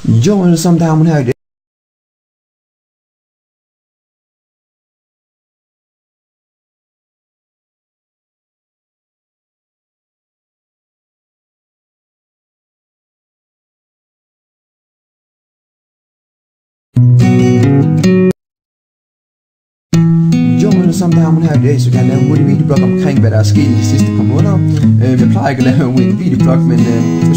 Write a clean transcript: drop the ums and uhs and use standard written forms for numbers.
Jo, alle sammen, der har man her i dag. Sammen der har man her i dag, så kan jeg lave en hurtig videoblog omkring, hvad der er sket i de sidste par måneder. Jeg plejer ikke at lave en videoblog, men